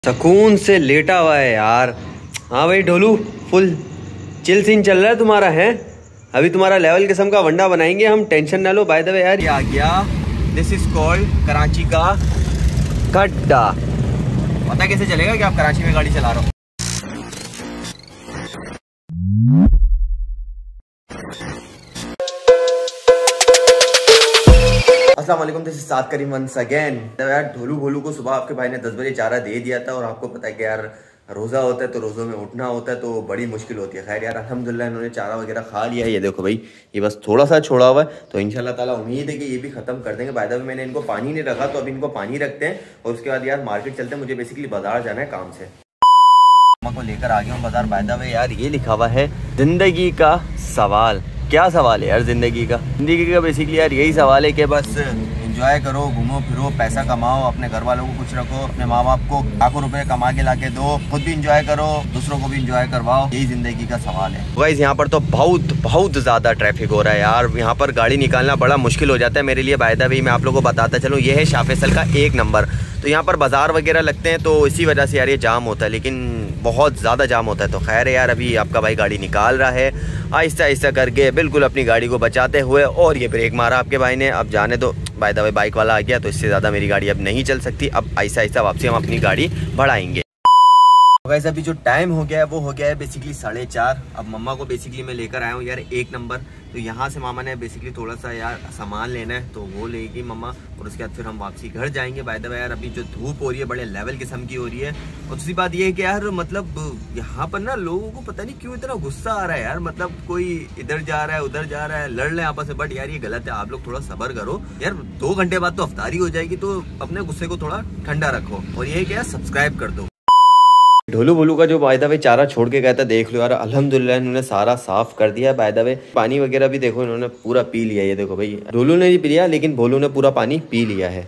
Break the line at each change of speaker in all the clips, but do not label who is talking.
सुकून से लेटा हुआ है यार। हाँ भाई ढोलू, फुल चिल सीन चल रहा है तुम्हारा है। अभी तुम्हारा लेवल किस्म का वंडा बनाएंगे हम, टेंशन ना लो। बाय द वे यार, ये आ गया, दिस इज कॉल्ड कराची का गड्ढा। पता कैसे चलेगा कि आप कराची में गाड़ी चला रहे हो। अस्सलाम वालेकुम, this is Saad Karim once again. यार ढोलू भोलू को सुबह आपके भाई ने 10 बजे चारा दे दिया था और आपको पता है कि यार रोज़ा होता है तो रोज़ों में उठना होता है तो बड़ी मुश्किल होती है। खैर यार अल्हम्दुलिल्लाह इन्होंने चारा वगैरह खा लिया है। ये देखो भाई, ये बस थोड़ा सा छोड़ा हुआ है तो इंशाल्लाह ताला उम्मीद है कि ये भी ख़त्म कर देंगे। बाय द वे मैंने इनको पानी नहीं रखा तो अभी इनको पानी रखते हैं और उसके बाद यार मार्केट चलते हैं। मुझे बेसिकली बाजार जाना है काम से, मम्मा को लेकर आ गया हूँ बाजार। बाय द वे यार ये लिखा हुआ है जिंदगी का सवाल। क्या सवाल है यार जिंदगी का? जिंदगी का बेसिकली यार यही सवाल है कि बस एंजॉय करो, घूमो फिरो, पैसा कमाओ, अपने घर वालों को खुश रखो, अपने माँ बाप को लाखों रुपए कमा के लाके दो, खुद भी एंजॉय करो, दूसरों को भी एंजॉय करवाओ। यही जिंदगी का सवाल है। गाइस यहाँ पर तो बहुत ज्यादा ट्रैफिक हो रहा है यार। यहाँ पर गाड़ी निकालना बड़ा मुश्किल हो जाता है मेरे लिए। बाय द वे मैं आप लोगों को बताता चलूँ, ये है शाह फैसल का 1 नंबर। तो यहाँ पर बाजार वगैरह लगते हैं तो इसी वजह से यार ये जाम होता है, लेकिन बहुत ज़्यादा जाम होता है। तो खैर यार अभी आपका भाई गाड़ी निकाल रहा है आहिस्ता आहिस्ता करके, बिल्कुल अपनी गाड़ी को बचाते हुए। और ये ब्रेक मारा आपके भाई ने, अब जाने दो। बाय द वे बाइक वाला आ गया तो इससे ज़्यादा मेरी गाड़ी अब नहीं चल सकती। अब आहिस्ता आहिस्ता वापसी हम अपनी गाड़ी बढ़ाएंगे। वैसे अभी जो टाइम हो गया है वो हो गया है बेसिकली 4:30। अब मम्मा को बेसिकली मैं लेकर आया हूँ यार 1 नंबर। तो यहाँ से मामा ने बेसिकली थोड़ा सा यार सामान लेना है तो वो लेगी मम्मा और उसके बाद फिर हम वापसी घर जाएंगे। बाय द वे यार अभी जो धूप हो रही है बड़े लेवल किस्म की हो रही है। और दूसरी बात ये है कि यार मतलब यहाँ पर ना लोगों को पता नहीं क्यों इतना गुस्सा आ रहा है यार। मतलब कोई इधर जा रहा है उधर जा रहा है, लड़ रहे हैं आपस में। बट यार ये गलत है, आप लोग थोड़ा सब्र करो यार। 2 घंटे बाद तो अफ्तारी हो जाएगी तो अपने गुस्से को थोड़ा ठंडा रखो। और ये क्या, सब्सक्राइब कर दो। ढोलू भोलू का जो बाय द वे चारा छोड़ के गया था देख लो यार, अल्हम्दुलिल्लाह इन्होंने सारा साफ कर दिया। बाय द वे पानी वगैरह भी देखो इन्होंने पूरा पी लिया। ये देखो भाई, ढोलू ने नहीं पिया लेकिन भोलू ने पूरा पानी पी लिया है।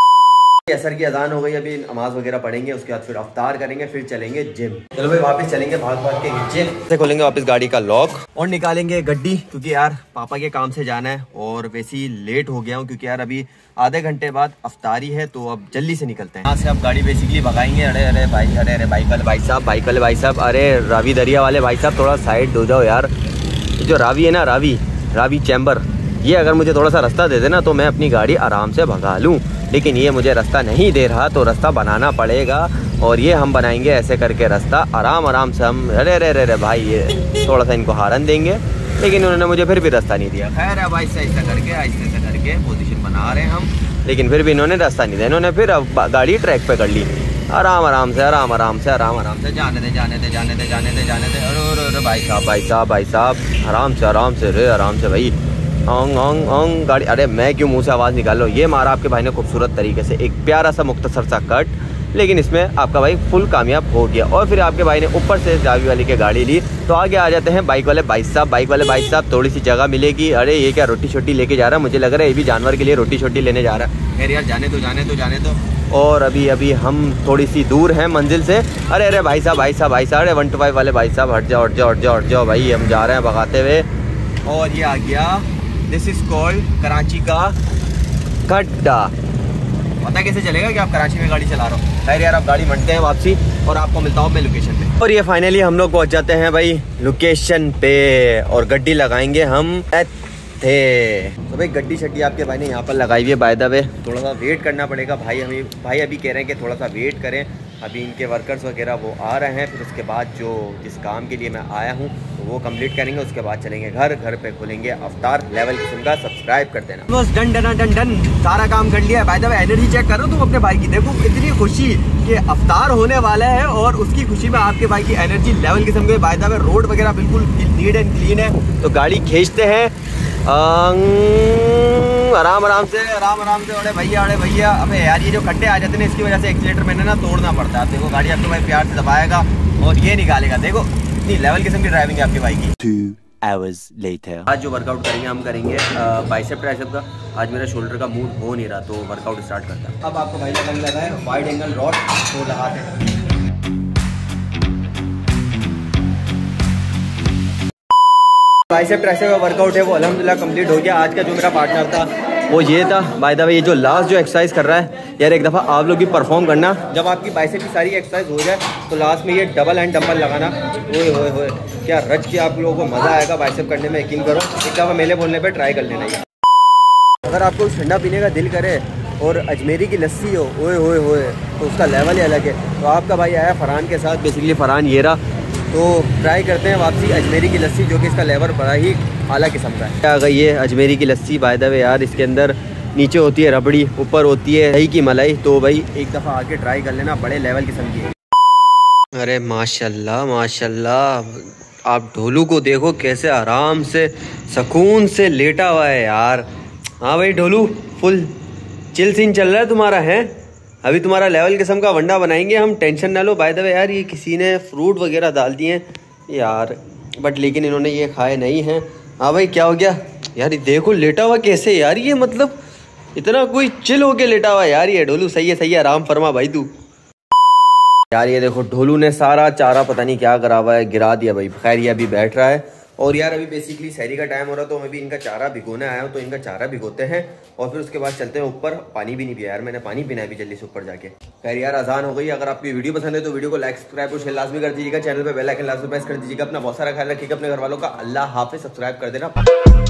असर की अजान हो गई, अभी नमाज वगैरह पढ़ेंगे, उसके बाद फिर अफ्तार करेंगे, फिर चलेंगे जिम। चलो भाई वापस चलेंगे भाग भाग के नीचे से, खोलेंगे वापस गाड़ी का लॉक और निकालेंगे गड्डी, क्योंकि यार पापा के काम से जाना है। और वैसे ही लेट हो गया हूँ क्योंकि यार अभी आधे घंटे बाद अफ्तारी है तो अब जल्दी से निकलते हैं यहाँ से। अब गाड़ी बेसिकली भगाएंगे। अरे भाई, अरे बाइक वाले भाई साहब, बाइक वाले भाई साहब, अरे रावी दरिया वाले भाई साहब थोड़ा साइड हो जाओ यार। जो रावी है ना, रावी चैम्बर, ये अगर मुझे थोड़ा सा रास्ता दे देना तो मैं अपनी गाड़ी आराम से भगा लूँ, लेकिन ये मुझे रास्ता नहीं दे रहा तो रास्ता बनाना पड़ेगा। और ये हम बनाएंगे ऐसे करके रास्ता आराम से हम। अरे भाई ये थोड़ा सा इनको हारन देंगे, लेकिन उन्होंने मुझे फिर भी रास्ता नहीं दिया। खैर अब आहिस्ता आहिस्ता करके पोजीशन बना रहे हैं हम, लेकिन फिर भी इन्होंने रास्ता नहीं दिया। इन्होंने फिर अब गाड़ी ट्रैक पे कर ली। आराम से जाने दे। अरे भाई साहब आराम से भाई। ओंग गाड़ी। अरे मैं क्यों मुंह से आवाज़ निकाल लो। ये मारा आपके भाई ने खूबसूरत तरीके से, एक प्यारा सा मुख्तसर सा कट, लेकिन इसमें आपका भाई फुल कामयाब हो गया। और फिर आपके भाई ने ऊपर से जावी वाली की गाड़ी ली। तो आगे आ जाते हैं बाइक वाले भाई साहब, थोड़ी सी जगह मिलेगी। अरे ये क्या रोटी छोटी लेके जा रहा है, मुझे लग रहा है ये भी जानवर के लिए रोटी छोटी लेने जा रहा है। खैर यार जाने दो। और अभी हम थोड़ी सी दूर हैं मंजिल से। अरे भाई साहब, अरे 125 वाले भाई साहब हट जाओ भाई, हम जा रहे हैं भगाते हुए। और ये आ गया, दिस इज कॉल्ड कराची का गड्ढा। पता कैसे चलेगा कि आप कराची में गाड़ी चला रहे हो। खैर यार आप गाड़ी मंडते हैं वापसी और आपको मिलता हूँ मैं लोकेशन पे। और ये फाइनली हम लोग पहुँच जाते हैं भाई लोकेशन पे और गड्डी लगाएंगे हम थे। तो भाई गड्डी शड्डी आपके भाई ने यहाँ पर लगाई हुई है। बाय द वे थोड़ा सा वेट करना पड़ेगा भाई अभी कह रहे हैं कि थोड़ा सा वेट करें। अभी इनके वर्कर्स वगैरह वो आ रहे हैं, फिर उसके बाद जो जिस काम के लिए मैं आया हूँ तो वो कंप्लीट करेंगे। उसके बाद चलेंगे घर पे खोलेंगे अफ्तार। लेवल किस्म का सब्सक्राइब कर देना। बस डन सारा काम कर लिया। By the way energy check करो तुम अपने भाई की, देखो इतनी खुशी कि अफ्तार होने वाला है और उसकी खुशी में आपके भाई की एनर्जी लेवल किस्म के। बाय द वे रोड वगैरह बिल्कुल नीट एंड क्लीन है तो गाड़ी खींचते हैं आराम से। अरे भैया अबे यार ये जो खड्डे आ जाते हैं इसकी वजह से एक्सीलेटर मैंने ना तोड़ना पड़ता है। देखो गाड़ी आपके भाई प्यार से दबाएगा और ये निकालेगा। देखो इतनी लेवल किस्म की ड्राइविंग है आपके भाई की। 2 hours later आज जो वर्कआउट करेंगे हम करेंगे बाइसेप ट्राइसेप का। आज मेरा शोल्डर का मूड हो नहीं रहा तो वर्कआउट स्टार्ट करता है। अब आपको भाई लगा है वाइड एंगल रॉड तो लगाते हैं। बाइसेप ट्राइसेप का वर्कआउट है वो अल्हम्दुलिल्लाह कंप्लीट हो गया। आज का जो मेरा पार्टनर था वो ये था बाय द वे, ये जो लास्ट जो एक्सरसाइज कर रहा है यार, एक दफ़ा आप लोग भी परफॉर्म करना। जब आपकी बाइसेप की सारी एक्सरसाइज हो जाए तो लास्ट में ये डबल हैंड डंबल लगाना। ओए होए होए, क्या रच के आप लोगों को मज़ा आएगा बाइसेप करने में, यकीन करो। एक दफ़ा मेले बोलने पर ट्राई कर लेना ये। अगर आपको ठंडा पीने का दिल करे और अजमेरी की लस्सी हो, ओए होए होए, तो उसका लेवल ही अलग है। तो आपका भाई आया फ़रहान के साथ, बेसिकली फ़रहान ये रहा। तो ट्राई करते हैं वापसी अजमेरी की लस्सी, जो कि इसका लेवल बड़ा ही आला किस्म का है। आ गई है अजमेरी की लस्सी बाय द वे यार। इसके अंदर नीचे होती है रबड़ी, ऊपर होती है दही की मलाई। तो भाई एक दफ़ा आके ट्राई कर लेना, बड़े लेवल किस्म की है। अरे माशाल्लाह माशाल्लाह, आप ढोलू को देखो कैसे आराम से सुकून से लेटा हुआ है यार। हाँ भाई ढोलू, फुल चिल सीन चल रहा है तुम्हारा, है? अभी तुम्हारा लेवल किस्म का वंडा बनाएंगे हम, टेंशन ना लो। बाय द वे यार, ये किसी ने फ्रूट वगैरह डाल दिए हैं यार, बट लेकिन इन्होंने ये खाए नहीं हैं। हाँ भाई क्या हो गया यार, ये देखो लेटा हुआ कैसे यार, ये मतलब इतना कोई चिल होके लेटा हुआ यार। ये ढोलू सही है आराम फरमा भाई तू। यार ये देखो ढोलू ने सारा चारा पता नहीं क्या करा हुआ है, गिरा दिया भाई। खैर ये अभी बैठ रहा है। और यार अभी बेसिकली सहरी का टाइम हो रहा है, तो मैं भी इनका चारा भिगोने आया हूँ। तो इनका चारा भिगोते हैं और फिर उसके बाद चलते हैं ऊपर। पानी भी नहीं पिया यार मैंने, पानी पीना है भी जल्दी से ऊपर जाके। खैर यार अजान हो गई। अगर आपकी वीडियो पसंद है तो वीडियो को लाइक सब्सक्राइब और शेयर लाजमी कर दीजिएगा। चैनल पे बेल आइकन लाजमी प्रेस कर दीजिएगा। अपना बहुत सारा ख्याल रखिएगा, अपने घर वालों का। अल्लाह हाफिज़। सब्सक्राइब कर देना।